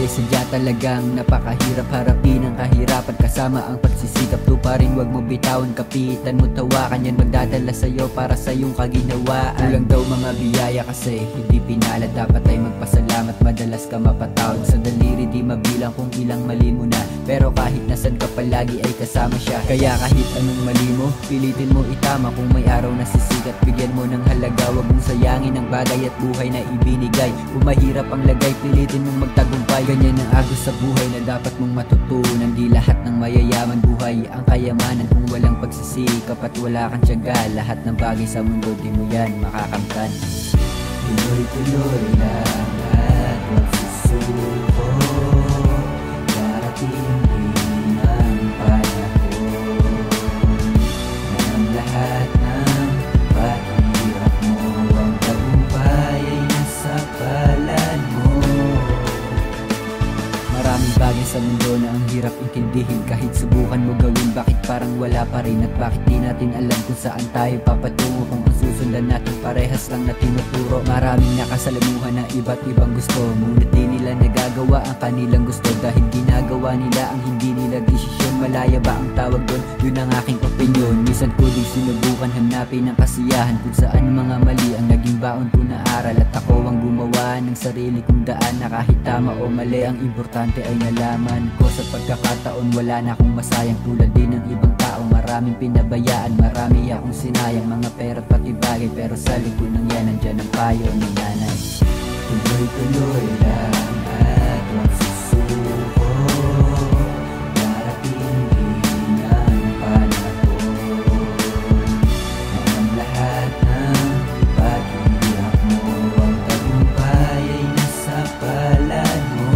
sadya talagang napakahirap harapin ang kahirapan kasama ang pagsisikap. Tuparin, wag mo bitawan, kapitan mo tawakan, yan magdadala sa'yo para sa iyong kaginawaan. Kulang daw mga biyaya kasi hindi pinala, dapat ay magpasalamat, madalas ka mapatawad. Sa daliri di mabilang kung ilang mali mo na, pero kahit nasan ka palagi ay kasama siya. Kaya kahit anong mali mo, pilitin mo itama. Kung may araw na sisikat, bigyan mo ng halaga, wag mong sayangin ang bagay at buhay na ibinigay. Kung mahirap ang lagay, pilitin mong magtagumpay. Ganyan ang agos sa buhay na dapat mong matutunan. Di lahat ng mayayaman buhay ang kayamanan. Kung walang pagsisikap at wala kang tiyaga, lahat ng bagay sa mundo di mo yan makakamtan. Tuloy-tuloy lang at huwag susuko, darating din ang panahon na ang lahat ng paghihirap mo, ang tagumpay ay nasa palad mo. Maraming bagay sa mundo na ang hirap intindihin, kahit subukan mo gawin, bakit parang wala pa rin? At bakit di natin alam kung saan tayo papatungo, kung ang susundan natin parehas lang na tinuturo? Maraming nakasalamuhan na iba't ibang gusto, ngunit di nila nagagawa ang kanilang gusto, dahil ginagawa nila ang hindi nila desisyon. Malaya ba ang tawag doon? Yun ang aking opinyon. Minsan ko din sinubukan hanapin ang kasiyahan kung saan mga mali ang naging baon ko na aral, at ako ang gumawa ng sarili kong daan na kahit tama o mali, ang importante ay nalaman ko. Sa pagkakataon wala na akong masayang, tulad din ng ibang tao, maraming pinabayaan, marami akong sinayang mga pera at pati bagay, pero sa likod ng yan nandyan ang payo ni nanay. Tuloy-tuloy lang at huwag susuko, darating din ang panahon na ang lahat ng paghihirap mo, ang tagumpay ay nasa palad mo.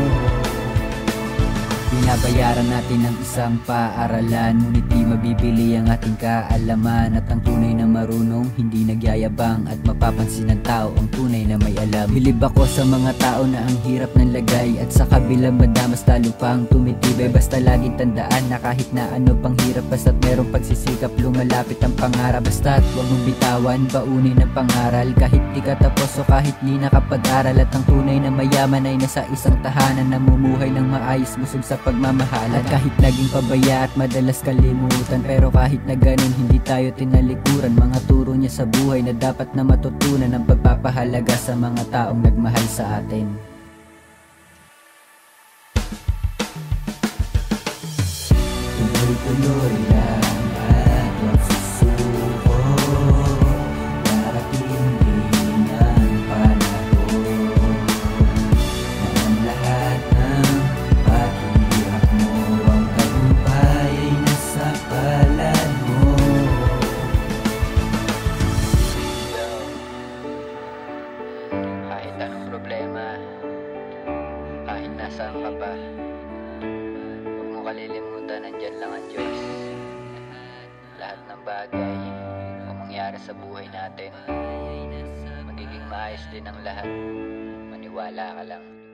Binabayaran natin ng isang paaralan, ngunit di mabibili ang ating kaalaman. At ang tunay na marunong, hindi nagyayabang, at mapapansin ng tao ang tunay na may alam. Bilib ako sa mga tao na ang hirap ng lagay, at sa kabilang madamas talo pang tumitibay. Basta laging tandaan na kahit na ano pang hirap, basta't merong pagsisikap, lumalapit ang pangarap. Basta't huwag mong bitawan, baunin ang pangaral, kahit di ka tapos o kahit di nakapag-aral. At ang tunay na mayaman ay nasa isang tahanan, namumuhay ng maayos, busog sa pagmamahalan. At kahit naging pabaya at madalas kalimutan, pero kahit na ganun hindi tayo tinalikuran. Mga turo niya sa buhay na dapat na matutunan, ang pagpapahalaga sa mga taong nagmahal sa atin. Tuloy-tuloy lang at huwag susuko, darating din ang panahon na ang lahat ng paghihirap mo, ang tagumpay ay nasa palad mo. Kahit anong problema, kahit nasaan ka pa, huwag mo kalilimutan, nandyan lang ang Diyos. Lahat ng bagay kung mangyari sa buhay natin, magiging maayos din ang lahat. Maniwala ka lang.